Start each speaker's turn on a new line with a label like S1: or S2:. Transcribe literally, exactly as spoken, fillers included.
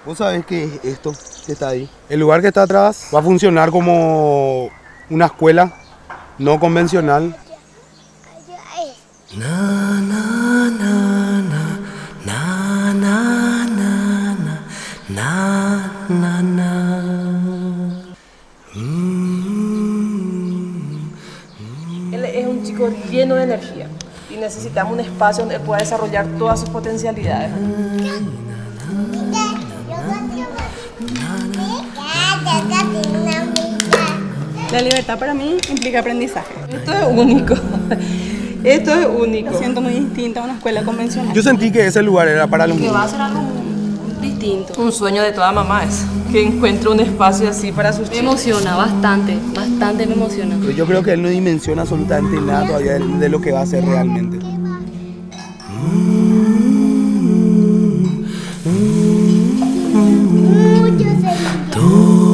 S1: Vos sabés que es esto que está ahí. El lugar que está atrás va a funcionar como una escuela no convencional.
S2: Na, na, na, na, na, na, na, na, na, na.
S3: Él es un chico lleno de energía y necesitamos un espacio donde él pueda desarrollar todas sus potencialidades.
S4: La libertad para mí implica aprendizaje.
S3: Esto es único. Esto es único.
S4: Lo siento muy distinta a una escuela convencional.
S1: Yo sentí que ese lugar era para los
S3: Que
S1: niños.
S3: va a ser algo distinto. Un sueño de toda mamá es que encuentre un espacio así para sus
S5: Me
S3: chicos.
S5: emociona bastante, bastante me emociona.
S1: Pero yo creo que él no dimensiona absolutamente nada todavía de, de lo que va a hacer realmente.
S2: Tú